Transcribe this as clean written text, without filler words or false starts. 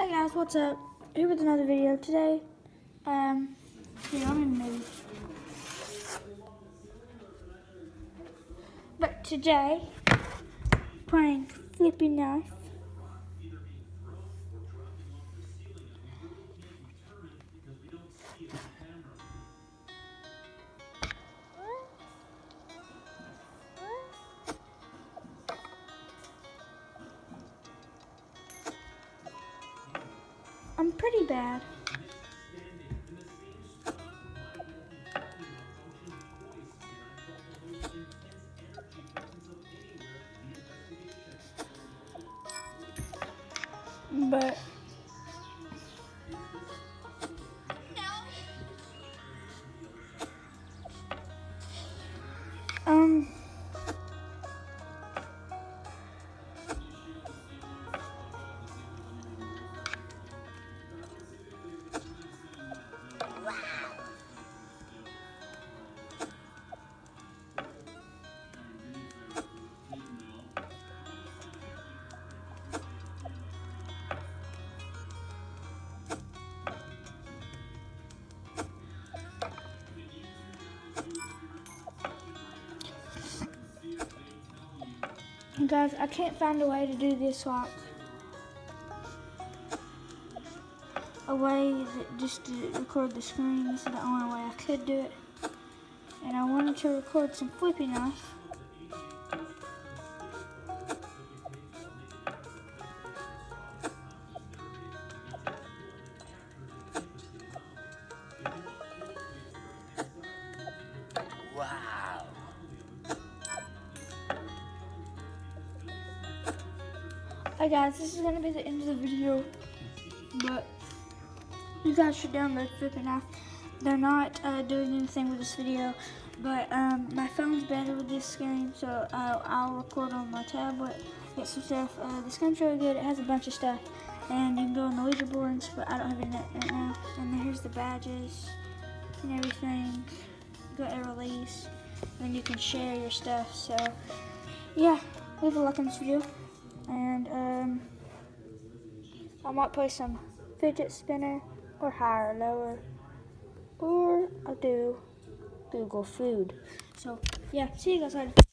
Hey guys, what's up? Here with another video today. Here, I'm in the movie. But today, playing Flippy Knife. I'm pretty bad. But guys, I can't find a way to do this like a way that just to record the screen. This is the only way I could do it. And I wanted to record some Flippy Knife. Wow. Hey guys, this is going to be the end of the video, but you guys should download Flippy Knife. They're not doing anything with this video, but my phone's better with this screen, so I'll record on my tablet, get some stuff. This game's really good. It has a bunch of stuff, and you can go on the leaderboards, but I don't have internet right now. And then here's the badges and everything. You got a release, and then you can share your stuff. So yeah, leave a like on this video. And I might play some fidget spinner or higher or lower, or I'll do Google food. So yeah, see you guys later.